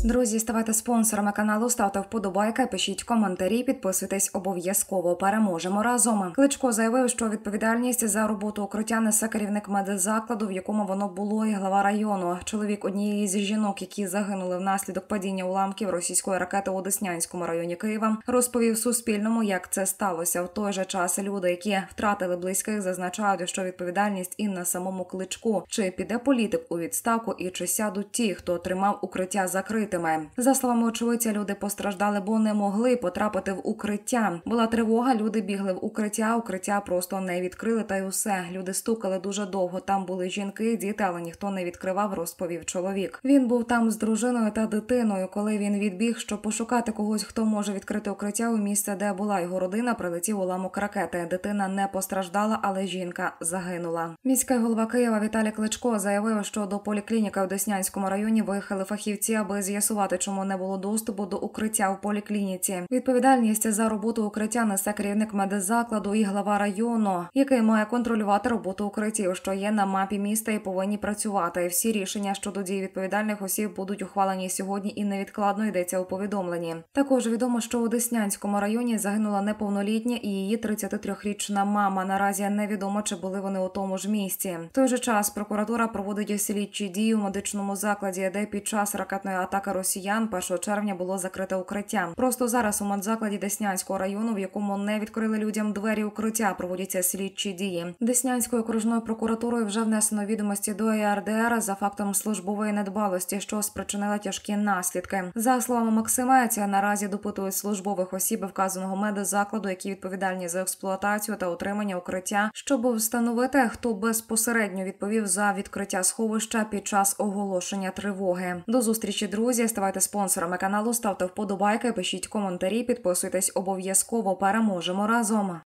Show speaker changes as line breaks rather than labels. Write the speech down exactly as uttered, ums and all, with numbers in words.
Друзі, ставайте спонсорами каналу, ставте вподобайки, пишіть коментарі, підписуйтесь обов'язково. Переможемо разом. Кличко заявив, що відповідальність за роботу укриття несе керівник медзакладу, в якому воно було, і глава району. Чоловік однієї з жінок, які загинули внаслідок падіння уламків російської ракети у Деснянському районі Києва, розповів Суспільному, як це сталося. В той же час люди, які втратили близьких, зазначають, що відповідальність і на самому Кличку. Чи піде політик у відставку і чи сядуть ті, хто тримав укриття закритими. За словами очевидця, люди постраждали, бо не могли потрапити в укриття. Була тривога, люди бігли в укриття, укриття просто не відкрили, та й усе. Люди стукали дуже довго, там були жінки, діти, але ніхто не відкривав, розповів чоловік. Він був там з дружиною та дитиною. Коли він відбіг, щоб пошукати когось, хто може відкрити укриття, у місце, де була його родина, прилетів уламок ракети. Дитина не постраждала, але жінка загинула. Міський голова Києва Віталій Кличко заявив, що до поліклініки у Деснянському районі виїхали фахівці, аби з'ясувати, чому не було доступу до укриття в поліклініці. Відповідальність за роботу укриття несе керівник медзакладу і глава району, який має контролювати роботу укриттів, що є на мапі міста і повинні працювати. Всі рішення щодо дій відповідальних осіб будуть ухвалені сьогодні і невідкладно, йдеться у повідомленні. Також відомо, що у Деснянському районі загинула неповнолітня і її тридцятитрирічна мама. Наразі невідомо, чи були вони у тому ж місці. В той же час прокуратура проводить слідчі дії у медичному закладі, де під час ракетної атаки росіян першого червня було закрите укриття. Просто зараз у медзакладі Деснянського району, в якому не відкрили людям двері укриття, проводяться слідчі дії. Деснянською окружною прокуратурою вже внесено відомості до Е Ер Де Ер за фактом службової недбалості, що спричинила тяжкі наслідки. За словами Максима Еця, наразі допитують службових осіб вказаного медзакладу, які відповідальні за експлуатацію та утримання укриття, щоб встановити, хто безпосередньо відповів за відкриття сховища під час оголошення тривоги. До зустрічі, друзі. Ставайте спонсорами каналу, ставте вподобайки, пишіть коментарі, підписуйтесь обов'язково. Переможемо разом.